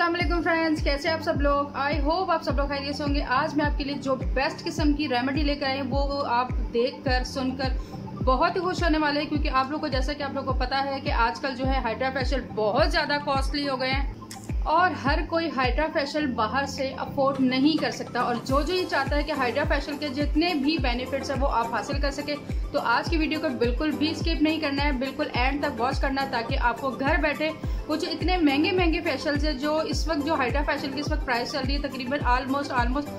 अस्सलाम वालेकुम फ्रेंड्स, कैसे आप सब लोग। आई होप आप सब लोग खैरियत से होंगे। आज मैं आपके लिए जो बेस्ट किस्म की रेमेडी लेकर आई हूँ वो आप देखकर सुनकर बहुत ही खुश होने वाले हैं, क्योंकि आप लोग को जैसा कि आप लोग को पता है कि आजकल जो है हाइड्रा फेशियल बहुत ज़्यादा कॉस्टली हो गए हैं और हर कोई हाइड्रा फेशियल बाहर से अफोर्ड नहीं कर सकता। और जो ये चाहता है कि हाइड्रा फेशियल के जितने भी बेनिफिट्स हैं वो आप हासिल कर सके, तो आज की वीडियो को बिल्कुल भी स्किप नहीं करना है, बिल्कुल एंड तक वॉच करना है, ताकि आपको घर बैठे कुछ इतने महंगे फेशियल्स है जो इस वक्त जो हाइड्रा फेशियल की इस वक्त प्राइस चल रही है तकरीबन ऑलमोस्ट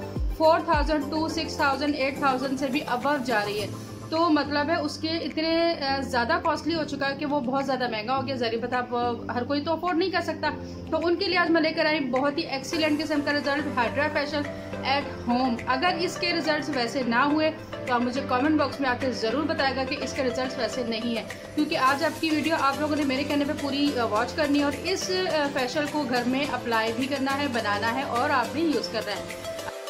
4000 to 6000 8000 से भी अबव जा रही है। तो मतलब है उसके इतने ज़्यादा कॉस्टली हो चुका है कि वो बहुत ज़्यादा महंगा हो गया। ज़रिए बता हर कोई तो अफोर्ड नहीं कर सकता। तो उनके लिए आज मैं लेकर आई बहुत ही एक्सीलेंट किस्म का result, hydra facial at home. अगर इसके रिजल्ट्स वैसे ना हुए तो आप मुझे कमेंट बॉक्स में आके ज़रूर बताएगा कि इसके रिजल्ट्स वैसे नहीं है, क्योंकि आज आपकी वीडियो आप लोगों ने मेरे कहने पे पूरी वॉच करनी है और इस फेशियल को घर में अप्लाई भी करना है, बनाना है और आप भी यूज़ करना है।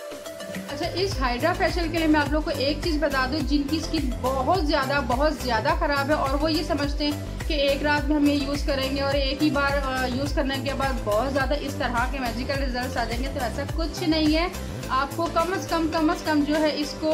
अच्छा, इस हाइड्रा फेशियल के लिए मैं आप लोग को एक चीज़ बता दूं, जिनकी स्किन बहुत ज़्यादा ख़राब है और वो ये समझते हैं कि एक रात में हम ये यूज़ करेंगे और एक ही बार यूज़ करने के बाद बहुत ज़्यादा इस तरह के मैजिकल रिजल्ट्स आ जाएंगे, तो ऐसा कुछ नहीं है। आपको कम अज़ कम जो है इसको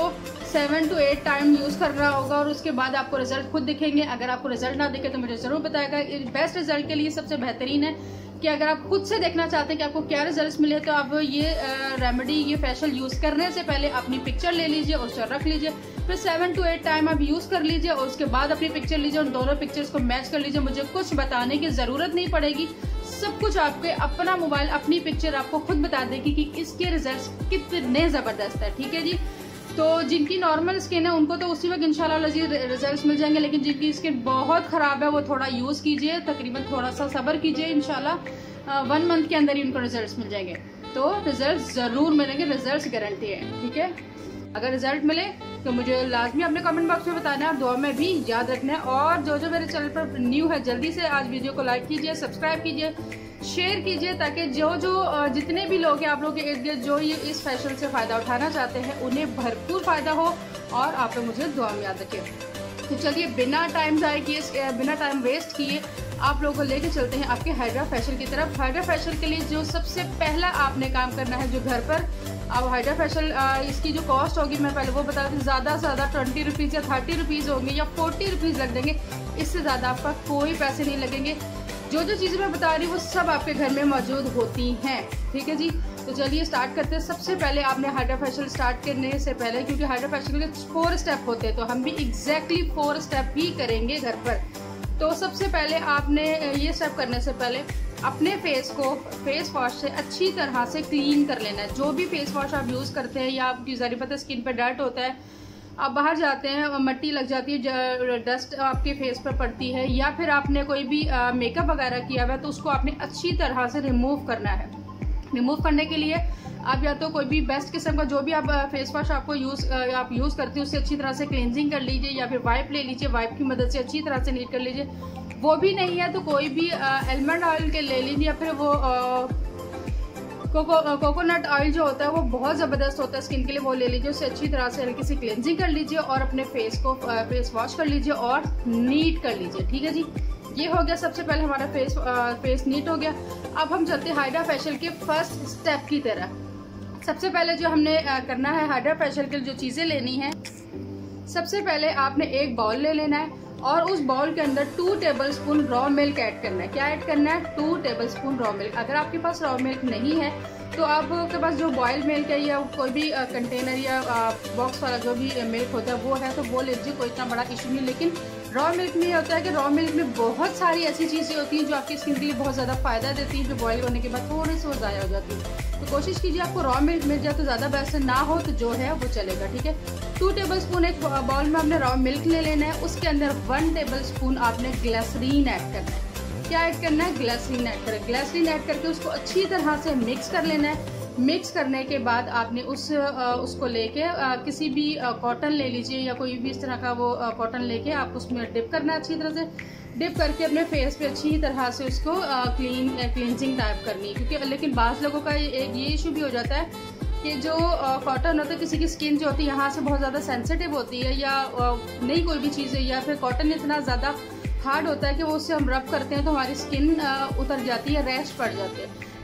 7 to 8 टाइम यूज़ करना होगा और उसके बाद आपको रिजल्ट खुद दिखेंगे। अगर आपको रिजल्ट ना दिखे तो मुझे ज़रूर बताएगा। बेस्ट रिजल्ट के लिए सबसे बेहतरीन है कि अगर आप खुद से देखना चाहते हैं कि आपको क्या रिजल्ट्स मिले, तो आप ये रेमेडी, ये फेशियल यूज़ करने से पहले अपनी पिक्चर ले लीजिए और उसे रख लीजिए, फिर 7 to 8 टाइम आप यूज़ कर लीजिए और उसके बाद अपनी पिक्चर लीजिए और दोनों पिक्चर्स को मैच कर लीजिए। मुझे कुछ बताने की ज़रूरत नहीं पड़ेगी, सब कुछ आपके अपना मोबाइल, अपनी पिक्चर आपको खुद बता देगी कि इसके रिजल्ट्स कितने ज़बरदस्त है। ठीक है जी। तो जिनकी नॉर्मल स्किन है उनको तो उसी वक्त इंशाल्लाह रिजल्ट्स मिल जाएंगे, लेकिन जिनकी स्किन बहुत ख़राब है वो थोड़ा यूज़ कीजिए, तकरीबन थोड़ा सा सब्र कीजिए, इंशाल्लाह 1 मंथ के अंदर ही उनको रिजल्ट्स मिल जाएंगे। तो रिजल्ट्स ज़रूर मिलेंगे, रिजल्ट्स गारंटी है। ठीक है, अगर रिजल्ट मिले तो मुझे लाजमी अपने कमेंट बॉक्स में बताना है और दुआ में भी याद रखना है। और जो मेरे चैनल पर न्यू है जल्दी से आज वीडियो को लाइक कीजिए, सब्सक्राइब कीजिए, शेयर कीजिए, ताकि जो जितने भी लोग हैं आप लोगों के इर्द गिर्द जो ये इस फैशन से फ़ायदा उठाना चाहते हैं उन्हें भरपूर फ़ायदा हो और आप लोग मुझे दुआ में याद रखें। तो चलिए बिना टाइम ज़ाया किए, बिना टाइम वेस्ट किए आप लोगों को लेके चलते हैं आपके हाइड्रा फेशियल की तरफ। हाइड्रा फेशियल के लिए जो सबसे पहला आपने काम करना है, जो घर पर अब हाइड्रा फेशियल इसकी जो कॉस्ट होगी मैं पहले वो बता दूँ, ज़्यादा से ज़्यादा 20 रुपीज़ या 30 रुपीज़ होंगे या 40 रुपीज़ लग देंगे, इससे ज़्यादा आपका कोई पैसे नहीं लगेंगे। जो चीज़ें मैं बता रही हूँ वो सब आपके घर में मौजूद होती हैं। ठीक है जी। तो चलिए स्टार्ट करते हैं। सबसे पहले आपने हाइड्रा फेशियल स्टार्ट करने से पहले, क्योंकि हाइड्रा फेशियल के 4 स्टेप होते हैं, तो हम भी एग्जैक्टली 4 स्टेप ही करेंगे घर पर। तो सबसे पहले आपने ये स्टेप करने से पहले अपने फेस को फेस वॉश से अच्छी तरह से क्लीन कर लेना है। जो भी फेस वॉश आप यूज़ करते हैं या आपकी ज़रिए पता स्किन पर डर्ट होता है, आप बाहर जाते हैं और मिट्टी लग जाती है, डस्ट आपके फेस पर पड़ती है, या फिर आपने कोई भी मेकअप वगैरह किया हुआ है, तो उसको आपने अच्छी तरह से रिमूव करना है। रिमूव करने के लिए आप या तो कोई भी बेस्ट किस्म का जो भी आप फेस वॉश आपको आप यूज़ करते हैं उससे अच्छी तरह से क्लींजिंग कर लीजिए, या फिर वाइप ले लीजिए, वाइप की मदद से अच्छी तरह से नीट कर लीजिए। वो भी नहीं है तो कोई भी आलमंड ऑयल के ले लीजिए, या फिर वो कोकोनट ऑयल जो होता है वो बहुत ज़बरदस्त होता है स्किन के लिए, वो ले लीजिए, उससे अच्छी तरह से हल्की सी क्लींजिंग कर लीजिए और अपने फेस को फेस वॉश कर लीजिए और नीट कर लीजिए। ठीक है जी, ये हो गया सबसे पहले हमारा फेस नीट हो गया। अब हम चलते हैं हाइड्रा फेशियल के फर्स्ट स्टेप की तरह। सबसे पहले जो हमने करना है हाइड्रा फेशियल के लिए जो चीज़ें लेनी है, सबसे पहले आपने एक बाउल ले लेना है और उस बाउल के अंदर 2 टेबलस्पून रॉ मिल्क ऐड करना है। क्या ऐड करना है? 2 टेबलस्पून रॉ मिल्क। अगर आपके पास रॉ मिल्क नहीं है तो आपके पास जो बॉयल मिल्क है या कोई भी कंटेनर या बॉक्स वाला जो भी मिल्क होता है वो है तो वो ले लीजिए, कोई इतना बड़ा इशू नहीं। लेकिन रॉ मिल्क में होता है कि रॉ मिल्क में बहुत सारी ऐसी चीज़ें होती हैं जो आपकी स्किन के लिए बहुत ज़्यादा फ़ायदा देती हैं, जो बॉयल होने के बाद थोड़ी सी वो ज़ाया हो जाती है। तो कोशिश कीजिए आपको रॉ मिल्क मिल जाए तो ज़्यादा बेस्ट है, ना हो तो जो है वो चलेगा। ठीक है, 2 टेबलस्पून एक बाउल में आपने रॉ मिल्क ले लेना है, उसके अंदर 1 टेबलस्पून आपने ग्लिसरीन ऐड करना है। क्या ऐड करना है? ग्लिसरीन ऐड करें। ग्लिसरीन ऐड करके उसको अच्छी तरह से मिक्स कर लेना है। मिक्स करने के बाद आपने उसको लेके किसी भी कॉटन ले लीजिए या कोई भी इस तरह का वो कॉटन लेके आप उसमें डिप करना है, अच्छी तरह से डिप करके अपने फेस पे अच्छी तरह से उसको क्लींजिंग टाइप करनी है। क्योंकि लेकिन बाज़ लोगों का ये इशू भी हो जाता है कि जो कॉटन होता है, किसी की स्किन जो होती है यहाँ से बहुत ज़्यादा सेंसिटिव होती है, या नहीं कोई भी चीज़ है, या फिर कॉटन इतना ज़्यादा हार्ड होता है कि वो उससे हम रब करते हैं तो हमारी स्किन उतर जाती है, रैश पड़ जाते हैं।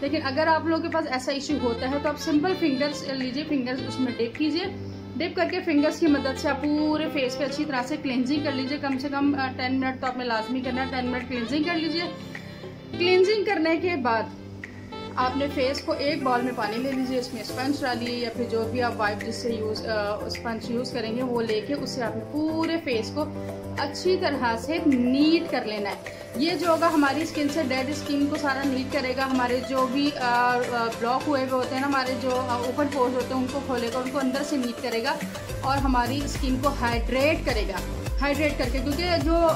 लेकिन अगर आप लोगों के पास ऐसा इशू होता है तो आप सिंपल फिंगर्स लीजिए, फिंगर्स उसमें डिप कीजिए, डिप करके फिंगर्स की मदद से आप पूरे फेस पे अच्छी तरह से क्लेंजिंग कर लीजिए। कम से कम 10 मिनट तो आपने लाजमी करना है, 10 मिनट क्लेंजिंग कर लीजिए। क्लेंजिंग करने के बाद आपने फेस को एक बॉल में पानी ले लीजिए, इसमें स्पंज डालिए या फिर जो भी आप वाइप जिससे स्पंज यूज़ करेंगे वो लेके उससे आपने पूरे फेस को अच्छी तरह से नीट कर लेना है। ये जो होगा हमारी स्किन से डेड स्किन को सारा नीट करेगा, हमारे जो भी ब्लॉक हुए होते हैं ना, हमारे जो ओपन पोर्स होते हैं उनको खोलेगा, उनको अंदर से नीट करेगा और हमारी स्किन को हाइड्रेट करेगा। हाइड्रेट करके, क्योंकि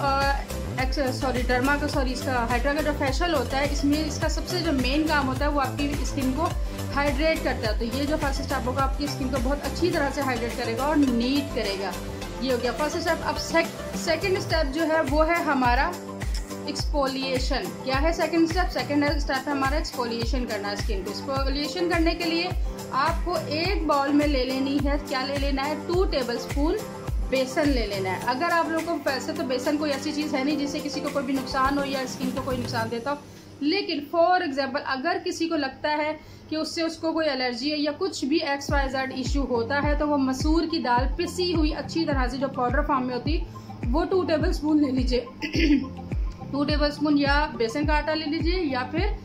जो इसका हाइड्रा का जो फेशियल होता है, इसमें इसका सबसे जो मेन काम होता है वो आपकी स्किन को हाइड्रेट करता है। तो ये जो फर्स्ट स्टेप होगा आपकी स्किन को बहुत अच्छी तरह से हाइड्रेट करेगा और नीट करेगा। ये हो गया फर्स्ट स्टेप। अब सेकंड स्टेप जो है वो है हमारा एक्सफोलिएशन। क्या है सेकंड स्टेप? सेकंड स्टेप है हमारा एक्सफोलिएशन करना है स्किन को। एक्सफोलिएशन करने के लिए आपको एक बाउल में ले लेनी है, क्या ले लेना है, 2 टेबलस्पून बेसन ले लेना है। अगर आप लोगों को, वैसे तो बेसन कोई ऐसी चीज़ है नहीं जिससे किसी को कोई भी नुकसान हो या स्किन को कोई नुकसान देता हो, लेकिन फॉर एग्जांपल अगर किसी को लगता है कि उससे उसको कोई एलर्जी है या कुछ भी XYZ इशू होता है, तो वो मसूर की दाल पिसी हुई अच्छी तरह से जो पाउडर फॉर्म में होती है वो 2 टेबलस्पून ले लीजिए। 2 टेबलस्पून या बेसन का आटा ले लीजिए या फिर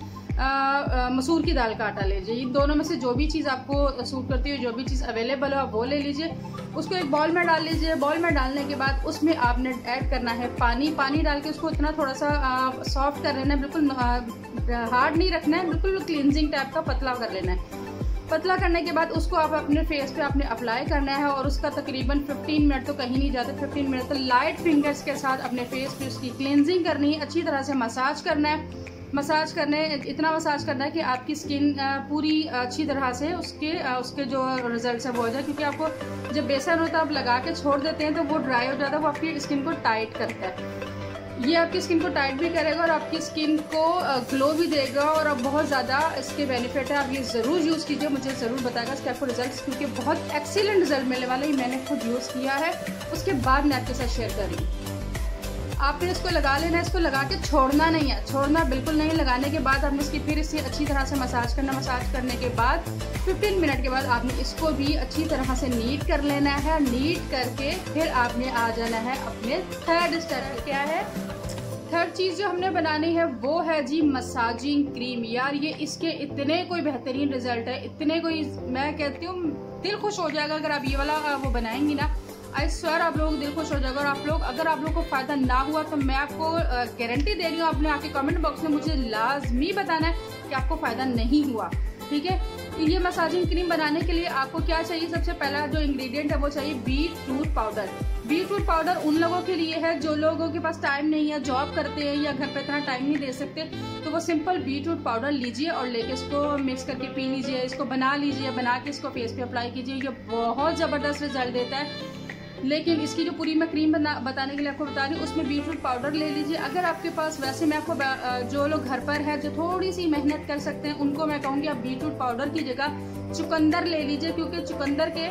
मसूर की दाल का आटा ले लीजिए। इन दोनों में से जो भी चीज़ आपको सूट करती है, जो भी चीज़ अवेलेबल हो आप वो ले लीजिए। उसको एक बॉल में डाल लीजिए। बॉल में डालने के बाद उसमें आपने ऐड करना है पानी। पानी डाल के उसको इतना थोड़ा सा सॉफ्ट कर लेना है, बिल्कुल हार्ड नहीं रखना है, बिल्कुल क्लिनजिंग टाइप का पतला कर लेना है। पतला करने के बाद उसको आप अपने फेस पे आपने अप्लाई करना है और उसका तकरीबन 15 मिनट तो कहीं नहीं जाते, 15 मिनट तो लाइट फिंगर्स के साथ अपने फेस पे उसकी क्लिनजिंग करनी है। अच्छी तरह से मसाज करना है। इतना मसाज करना है कि आपकी स्किन पूरी अच्छी तरह से उसके जो रिजल्ट है वो हो जाए। क्योंकि आपको जब बेसन होता है आप लगा के छोड़ देते हैं तो वो ड्राई हो जाता है, वो आपकी स्किन को टाइट करता है। ये आपकी स्किन को टाइट भी करेगा और आपकी स्किन को ग्लो भी देगा और अब बहुत ज़्यादा इसके बेनिफिट है। आप ये ज़रूर यूज़ कीजिए, मुझे ज़रूर बताएगा इसके आपको रिजल्ट, क्योंकि बहुत एक्सीलेंट रिजल्ट मिलने वाले हैं। मैंने खुद यूज़ किया है, उसके बाद मैं आपके साथ शेयर कर रही हूँ। आपने इसको लगा लेना है, इसको लगा के छोड़ना नहीं है, छोड़ना बिल्कुल नहीं। लगाने के बाद आपने इसकी फिर इसे अच्छी तरह से मसाज करना। मसाज करने के बाद 15 मिनट के बाद आपने इसको भी अच्छी तरह से नीट कर लेना है। नीट करके फिर आपने आ जाना है अपने थर्ड स्टेप। क्या है थर्ड चीज़ जो हमने बनानी है? वो है जी मसाजिंग क्रीम। यार ये इसके इतने कोई बेहतरीन रिजल्ट है, इतने कोई, मैं कहती हूँ दिल खुश हो जाएगा अगर आप ये वाला वो बनाएंगी ना। आई स्वेयर आप लोग दिल खुश हो जाएगा। और अगर आप लोग को फ़ायदा ना हुआ तो मैं आपको गारंटी दे रही हूँ, आपने आके कमेंट बॉक्स में मुझे लाजमी बताना है कि आपको फ़ायदा नहीं हुआ, ठीक है। ये मसाजिंग क्रीम बनाने के लिए आपको क्या चाहिए? सबसे पहला जो इंग्रेडिएंट है वो चाहिए बीटरूट पाउडर। बीटरूट पाउडर उन लोगों के लिए है जो लोगों के पास टाइम नहीं है, जॉब करते हैं या घर पे इतना टाइम नहीं दे सकते, तो वो सिंपल बीटरूट पाउडर लीजिए और लेके इसको मिक्स करके पी लीजिए। इसको बना लीजिए, बना के इसको फेस पे अप्लाई कीजिए। ये बहुत ज़बरदस्त रिजल्ट देता है। लेकिन इसकी जो पूरी मैं क्रीम बताने के लिए आपको बता रही हूँ, उसमें बीटरूट पाउडर ले लीजिए। अगर आपके पास, वैसे मैं आपको जो लोग घर पर है जो थोड़ी सी मेहनत कर सकते हैं उनको मैं कहूँगी आप बीटरूट पाउडर की जगह चुकंदर ले लीजिए, क्योंकि चुकंदर के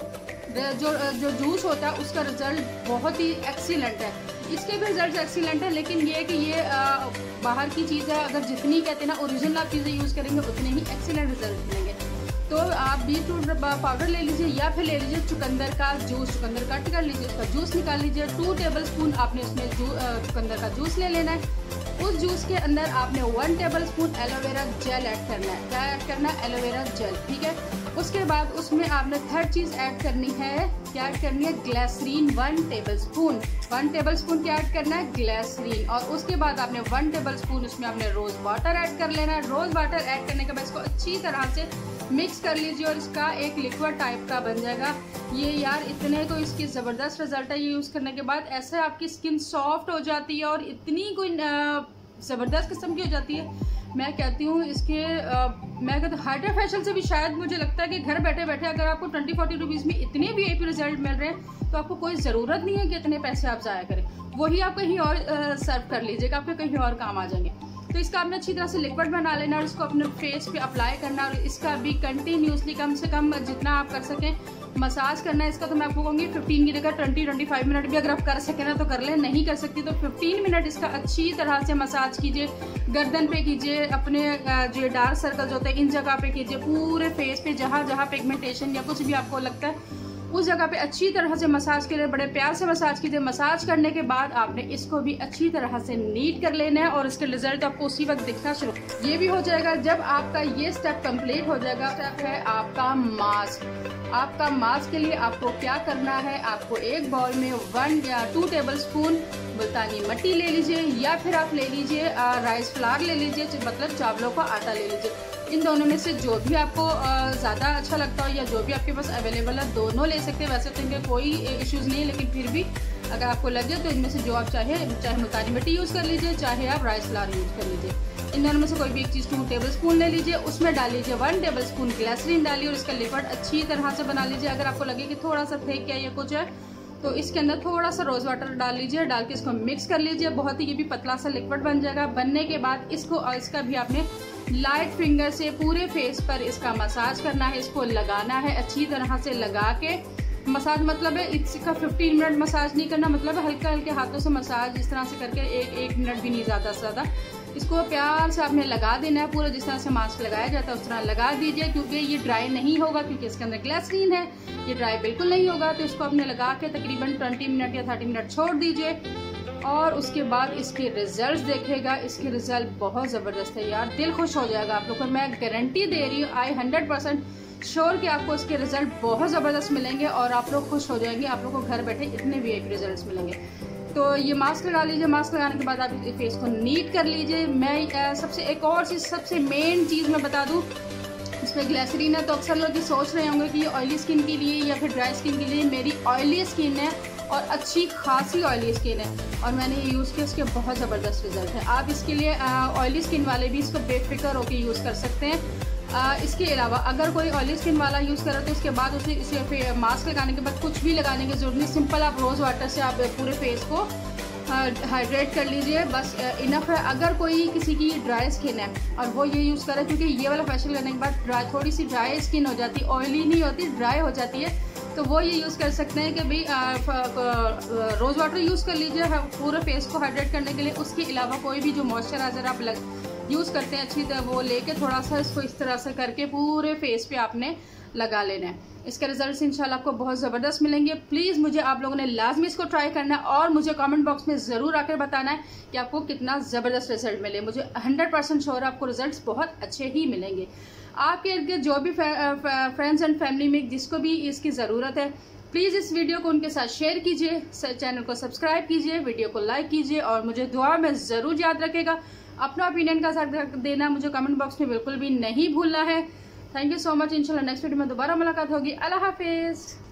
जो जूस होता है उसका रिजल्ट बहुत ही एक्सीलेंट है। इसके भी रिजल्ट एक्सीलेंट है, लेकिन ये है कि ये बाहर की चीज़ है। अगर जितनी कहते हैं ना ओरिजिनल आप चीज़ें यूज़ करेंगे उतने ही एक्सीलेंट रिजल्ट मिलेंगे। तो आप बीटरूट पाउडर ले लीजिए या फिर ले लीजिए चुकंदर का जूस। चुकंदर कट कर लीजिए, उसका जूस निकाल लीजिए। 2 टेबलस्पून आपने उसमें चुकंदर का जूस ले लेना है। उस जूस के अंदर आपने 1 टेबलस्पून एलोवेरा जेल ऐड करना है। क्या ऐड करना है? एलोवेरा जेल, ठीक है। उसके बाद उसमें आपने थर्ड चीज़ ऐड करनी है। क्या ऐड करनी है? Glycerin 1 tablespoon. 1 टेबलस्पून क्या ऐड करना है? ग्लिसरीन। और उसके बाद आपने 1 टेबलस्पून उसमें आपने रोज़ वाटर ऐड कर लेना है। रोज़ वाटर ऐड करने के बाद इसको अच्छी तरह से मिक्स कर लीजिए और इसका एक लिक्विड टाइप का बन जाएगा ये। यार इतने तो इसकी ज़बरदस्त रिजल्ट है। ये यूज़ करने के बाद ऐसे आपकी स्किन सॉफ्ट हो जाती है और इतनी कोई ज़बरदस्त किस्म की हो जाती है। मैं कहती हूँ मैं कहती हूँ हाइड्रा फेशियल से भी शायद मुझे लगता है कि घर बैठे बैठे अगर आपको 20-40 रुपीज़ में इतने VIP रिजल्ट मिल रहे हैं तो आपको कोई ज़रूरत नहीं है कि इतने पैसे आप ज़ाया करें। वही आप कहीं और सर्व कर लीजिएगा, आपके कहीं और काम आ जाएंगे। तो इसका आपने अच्छी तरह से लिक्विड बना लेना और इसको अपने फेस पे अप्लाई करना और इसका भी कंटिन्यूसली कम से कम जितना आप कर सकें मसाज करना है इसका, तो मैं आपको कहूँगी 15 की जगह 20-25 मिनट भी अगर आप कर सकें ना तो कर लें, नहीं कर सकती तो 15 मिनट इसका अच्छी तरह से मसाज कीजिए। गर्दन पे कीजिए, अपने जो डार्क सर्कल्स होते हैं इन जगह पे कीजिए, पूरे फेस पे जहाँ जहाँ पिगमेंटेशन या कुछ भी आपको लगता है उस जगह पे अच्छी तरह से मसाज करें, बड़े प्यार से मसाज कीजिए। मसाज करने के बाद आपने इसको भी अच्छी तरह से नीट कर लेना है और इसके रिजल्ट आपको उसी वक्त दिखना शुरू ये भी हो जाएगा जब आपका ये स्टेप कंप्लीट हो जाएगा। स्टेप है आपका मास्क। आपका मास्क के लिए आपको क्या करना है, आपको एक बाउल में 1 या 2 टेबल स्पून मुल्तानी मिट्टी ले लीजिए या फिर आप ले लीजिए राइस फ्लावर ले लीजिए, मतलब चावलों का आटा ले लीजिए। इन दोनों में से जो भी आपको ज़्यादा अच्छा लगता हो या जो भी आपके पास अवेलेबल है दोनों ले सकते हैं। वैसे तो इनके कोई इश्यूज़ नहीं है, लेकिन फिर भी अगर आपको लगे तो इनमें से जो आप चाहे मुल्तानी मिट्टी यूज़ कर लीजिए, चाहे आप राइस फ्लावर यूज़ कर लीजिए। इन दोनों में से कोई भी एक चीज़ 2 टेबल स्पून ले लीजिए, उसमें डाल लीजिए 1 टेबल स्पून ग्लिसरीन डालिए और इसका लिक्विड अच्छी तरह से बना लीजिए। अगर आपको लगे कि थोड़ा सा फेंक क्या या कुछ है तो इसके अंदर थोड़ा सा रोज़ वाटर डाल लीजिए, डाल के इसको मिक्स कर लीजिए। बहुत ही ये भी पतला सा लिक्विड बन जाएगा। बनने के बाद इसका भी आपने लाइट फिंगर से पूरे फेस पर इसका मसाज करना है, इसको लगाना है अच्छी तरह से लगा के। मसाज मतलब है इसका 15 मिनट मसाज नहीं करना, मतलब है हल्के हल्के हाथों से मसाज इस तरह से करके एक मिनट भी नहीं, ज़्यादा से ज़्यादा इसको प्यार से आपने लगा देना है। पूरा जिस तरह से मास्क लगाया जाता है उस तरह लगा दीजिए, क्योंकि ये ड्राई नहीं होगा क्योंकि इसके अंदर ग्लिसरीन है, ये ड्राई बिल्कुल नहीं होगा। तो इसको आपने लगा के तकरीबन 20 मिनट या 30 मिनट छोड़ दीजिए और उसके बाद इसके रिजल्ट्स देखेगा। इसके रिजल्ट बहुत ज़बरदस्त है यार, दिल खुश हो जाएगा आप लोग को, मैं गारंटी दे रही हूँ। आई 100% श्योर कि आपको इसके रिजल्ट बहुत ज़बरदस्त मिलेंगे और आप लोग खुश हो जाएंगे। आप लोग को घर बैठे इतने VIP रिजल्ट्स मिलेंगे। तो ये मास्क लगा लीजिए। मास्क लगाने के बाद आप फेस को नीट कर लीजिए। मैं सबसे एक और चीज़, सबसे मेन चीज़ मैं बता दूँ, इसमें ग्लिसरीन है। तो अक्सर लोग ये सोच रहे होंगे कि ये ऑयली स्किन के लिए या फिर ड्राई स्किन के लिए। मेरी ऑयली स्किन है और अच्छी खासी ऑयली स्किन है और मैंने ये यूज़ किया, उसके बहुत ज़बरदस्त रिजल्ट है। आप इसके लिए ऑयली स्किन वाले भी इसको बेफिक्र होकर यूज़ कर सकते हैं। इसके अलावा अगर कोई ऑयली स्किन वाला यूज़ करे तो इसके बाद इसे मास्क लगाने के बाद कुछ भी लगाने की जरूरत नहीं, सिंपल आप रोज़ वाटर से आप पूरे फेस को हाइड्रेट कर लीजिए, बस इनफ है। अगर कोई किसी की ड्राई स्किन है और वो ये यूज़ करे, क्योंकि ये वाला फेशियल करने के बाद थोड़ी सी ड्राई स्किन हो जाती है, ऑयली नहीं होती, ड्राई हो जाती है, तो वो ये यूज़ कर सकते हैं कि भाई रोज़ वाटर यूज़ कर लीजिए पूरे फेस को हाइड्रेट करने के लिए। उसके अलावा कोई भी जो मॉइस्चराइज़र आप यूज़ करते हैं अच्छी तरह वो लेके थोड़ा सा इसको इस तरह से करके पूरे फेस पे आपने लगा लेना है। इसके रिजल्ट्स इंशाल्लाह आपको बहुत ज़बरदस्त मिलेंगे। प्लीज़ मुझे आप लोगों ने लाजमी इसको ट्राई करना है और मुझे कमेंट बॉक्स में ज़रूर आकर बताना है कि आपको कितना ज़बरदस्त रिजल्ट मिले। मुझे 100% श्योर है आपको रिजल्ट्स बहुत अच्छे ही मिलेंगे। आपके इर्द गिर्द जो भी फ्रेंड्स एंड फैमिली में जिसको भी इसकी ज़रूरत है, प्लीज़ इस वीडियो को उनके साथ शेयर कीजिए, चैनल को सब्सक्राइब कीजिए, वीडियो को लाइक कीजिए और मुझे दुआ में ज़रूर याद रखेगा। अपना ओपिनियन का साथ देना मुझे कमेंट बॉक्स में बिल्कुल भी नहीं भूलना है। Thank you so much. इंशाल्लाह नेक्स्ट वीडियो में दोबारा मुलाकात होगी। अल्लाह हाफिज़।